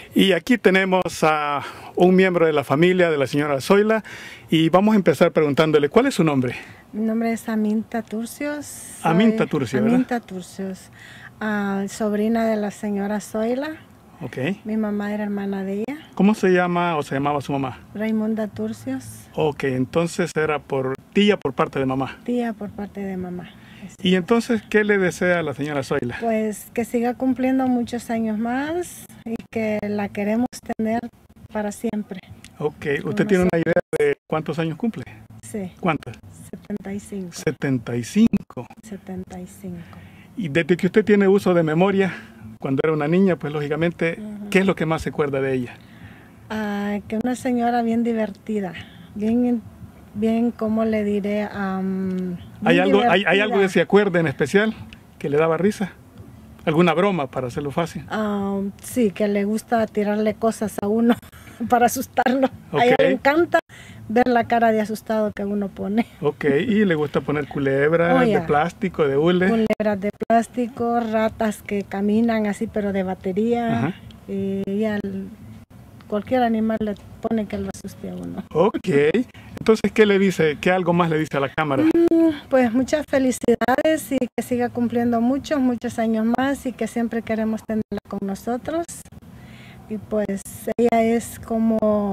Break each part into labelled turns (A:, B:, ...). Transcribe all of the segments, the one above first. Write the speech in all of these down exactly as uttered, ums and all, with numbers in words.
A: Y aquí tenemos a un miembro de la familia de la señora Zoila y vamos a empezar preguntándole, ¿cuál es su nombre?
B: Mi nombre es Aminta Turcios. Soy
A: Aminta Turcios, ¿verdad?
B: Aminta Turcios, uh, sobrina de la señora Zoila.
A: Ok.
B: Mi mamá era hermana de ella.
A: ¿Cómo se llama o se llamaba su mamá?
B: Raimunda Turcios.
A: Ok, entonces era por tía por parte de mamá.
B: Tía por parte de mamá.
A: ¿Y entonces qué le desea a la señora Zoila?
B: Pues que siga cumpliendo muchos años más y que la queremos tener para siempre.
A: Ok, ¿usted tiene una idea de cuántos años cumple?
B: Sí.
A: ¿Cuántos?
B: setenta y cinco.
A: setenta y cinco.
B: setenta y cinco.
A: Y desde que usted tiene uso de memoria, cuando era una niña, pues lógicamente,
B: Uh-huh.
A: ¿qué es lo que más se acuerda de ella?
B: Uh, que una señora bien divertida, bien, bien, ¿cómo le diré? Um,
A: ¿Hay algo, hay, ¿Hay algo que se acuerde en especial que le daba risa? ¿Alguna broma para hacerlo fácil?
B: Um, sí, que le gusta tirarle cosas a uno para asustarlo.
A: Okay.
B: A ella le encanta ver la cara de asustado que uno pone.
A: Ok, y le gusta poner culebras
B: oh, yeah.
A: de plástico, de hule.
B: Culebras de plástico, ratas que caminan así pero de batería. Uh-huh. Y ella, cualquier animal le pone que lo asuste a uno.
A: Ok, entonces, ¿qué le dice? ¿Qué algo más le dice a la cámara?
B: Mm, pues muchas felicidades y que siga cumpliendo muchos, muchos años más y que siempre queremos tenerla con nosotros. Y pues ella es como...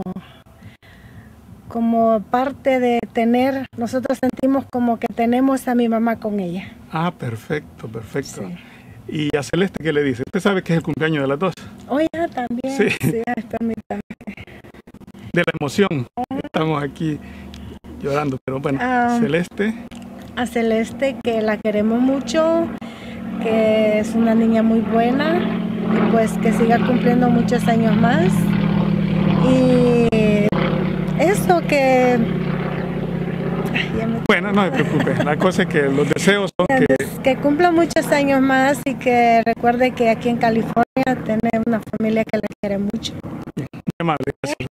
B: como parte de tener, nosotros sentimos como que tenemos a mi mamá con ella.
A: Ah, perfecto, perfecto.
B: Sí.
A: ¿Y a Celeste qué le dice? ¿Usted sabe que es el cumpleaños de las dos?
B: Oh, ya, también.
A: Sí.
B: Sí, permítame.
A: De la emoción. Uh-huh. Estamos aquí llorando, pero bueno, um, Celeste.
B: A Celeste, que la queremos mucho, que es una niña muy buena, y pues que siga cumpliendo muchos años más. Y eso que... Ay, me...
A: Bueno, no se preocupe, la cosa es que los deseos son que...
B: Que cumpla muchos años más y que recuerde que aquí en California tiene una familia que la quiere mucho.
A: Muy amable, gracias.